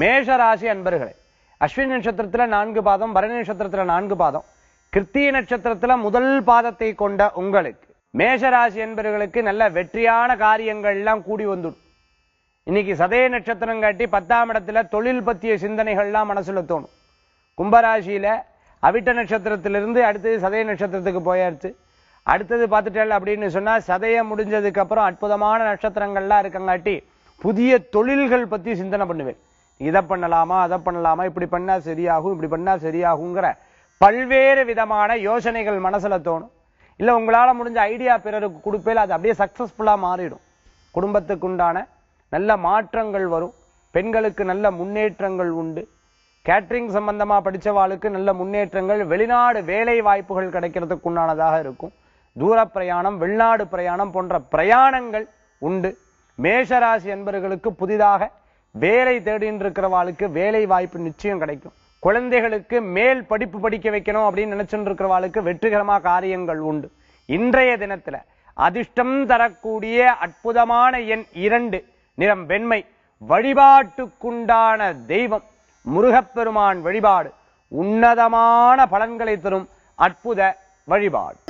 மேஷ ராசி அன்பர்களே, அஸ்வினி நட்சத்திரத்துல 4 பாதம், பரணி நட்சத்திரத்துல 4 பாதம், கிருத்திகை நட்சத்திரத்துல முதல் பாதத்தை கொண்ட உங்களுக்கு மேஷராசி என்பவர்களுக்கு நல்ல வெற்றியான காரியங்கள் எல்லாம் கூடி வந்துடும். இன்னைக்கு சதய நட்சத்திரம் காட்டி 10ஆம் இடத்துல தொழில் பற்றிய சிந்தனைகள்லாம் மனசுல தோணும். கும்பராசியில அவிட்ட நட்சத்திரத்திலிருந்து அடுத்தது சதய நட்சத்திரத்துக்கு போயாச்சு. அடுத்தது பார்த்துட்டேன் அப்படின்னு சொன்னா சதயம் முடிஞ்சதுக்கு அப்புறம் அற்புதமான நட்சத்திரங்கள்லாம் இருக்கங்காட்டி புதிய தொழில்கள் பத்தி சிந்தனை பண்ணுவேன். இதை பண்ணலாமா, அதை பண்ணலாமா, இப்படி பண்ணா சரியாகும், இப்படி பண்ணா சரியாகுங்கிற பல்வேறு விதமான யோசனைகள் மனசுல தோணும். இல்ல உங்களால முடிஞ்ச ஐடியா பிறருக்கு கொடுப்பேன், அது அப்படியே சக்சஸ்ஃபுல்லா மாறிடும். குடும்பத்துக்கு உண்டான நல்ல மாற்றங்கள் வரும். பெண்களுக்கு நல்ல முன்னேற்றங்கள் உண்டு. கேட்டரிங் சம்பந்தமா படிச்சவாளுக்கு நல்ல முன்னேற்றங்கள், வெளிநாடு வேலை வாய்ப்புகள் கிடைக்கிறதுக்கு உண்டானதாக இருக்கும். தூர பிரயாணம், வெளிநாடு பிரயாணம் போன்ற பிரயாணங்கள் உண்டு. மேஷராசி என்பவர்களுக்கு புதிதாக வேலை தேடின்னு இருக்கிறவாளுக்கு வேலை வாய்ப்பு நிச்சயம் கிடைக்கும். குழந்தைகளுக்கு மேல் படிப்பு படிக்க வைக்கணும் அப்படின்னு நினைச்சுட்டு இருக்கிறவாளுக்கு வெற்றிகரமா காரியங்கள் உண்டு. இன்றைய தினத்துல அதிர்ஷ்டம் தரக்கூடிய அற்புதமான எண் 2, நிறம் வெண்மை. வழிபாட்டுக்குண்டான தெய்வம் முருகப்பெருமான் வழிபாடு உன்னதமான பலன்களை தரும் அற்புத வழிபாடு.